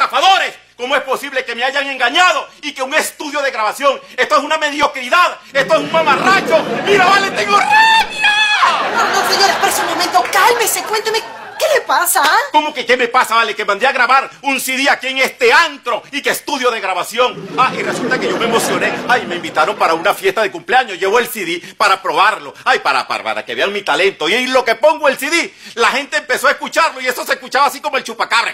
estafadores! ¿Cómo es posible que me hayan engañado y que un estudio de grabación? Esto es una mediocridad, esto es un mamarracho. ¡Mira, vale, tengo rabia! No, señor, espérese un momento, cálmese, cuénteme, ¿qué le pasa? ¿Cómo que qué me pasa, vale? Que mandé a grabar un CD aquí en este antro y que estudio de grabación. Ah, y resulta que yo me emocioné. Ay, me invitaron para una fiesta de cumpleaños. Llevo el CD para probarlo. Ay, para que vean mi talento. Y en lo que pongo el CD, la gente empezó a escucharlo y eso se escuchaba así como el chupacabra.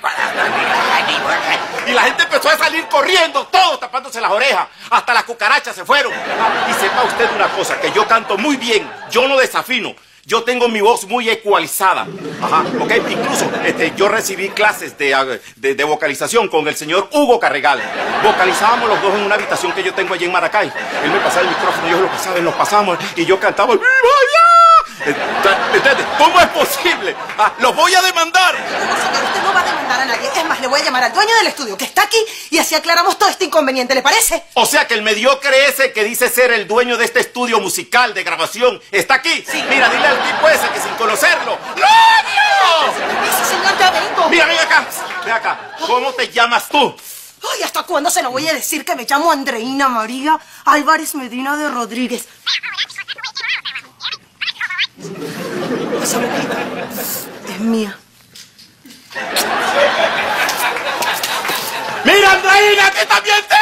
Y la gente empezó a salir corriendo, todos tapándose las orejas. Hasta las cucarachas se fueron. Ah, y sepa usted una cosa, que yo canto muy bien. Yo no desafino. Yo tengo mi voz muy ecualizada. Ajá, ok. Incluso yo recibí clases de vocalización con el señor Hugo Carregal. Vocalizábamos los dos en una habitación que yo tengo allí en Maracay. Él me pasaba el micrófono, yo lo pasaba, nos pasamos y yo cantaba ¡Viva ya! ¿Entiendes? ¿Cómo es posible? Ah, ¡los voy a demandar! No, señor, usted no va a demandar a nadie. Es más, le voy a llamar al dueño del estudio que está aquí y así aclaramos todo este inconveniente, ¿le parece? O sea que el mediocre ese que dice ser el dueño de este estudio musical de grabación está aquí. Sí. Mira, dile al tipo ese que sin conocerlo ¡lo odio! Sí, señor, ya vengo. Mira, ven acá, ven acá. ¿Cómo te llamas tú? Ay, ¿hasta cuándo se lo voy a decir que me llamo Andreina María Álvarez Medina de Rodríguez? Esa boquita es mía. ¡Mira, Andreina, que también te